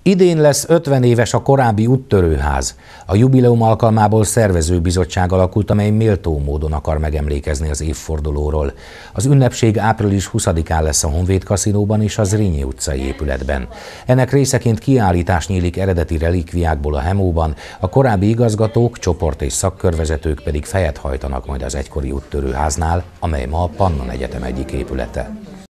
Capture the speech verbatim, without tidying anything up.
Idén lesz ötven éves a korábbi úttörőház. A jubileum alkalmából szervezőbizottság alakult, amely méltó módon akar megemlékezni az évfordulóról. Az ünnepség április huszadikán lesz a Honvéd kaszinóban és a Zrínyi utcai épületben. Ennek részeként kiállítás nyílik eredeti relikviákból a Hemóban, a korábbi igazgatók, csoport és szakkörvezetők pedig fejet hajtanak majd az egykori úttörőháznál, amely ma a Pannon Egyetem egyik épülete.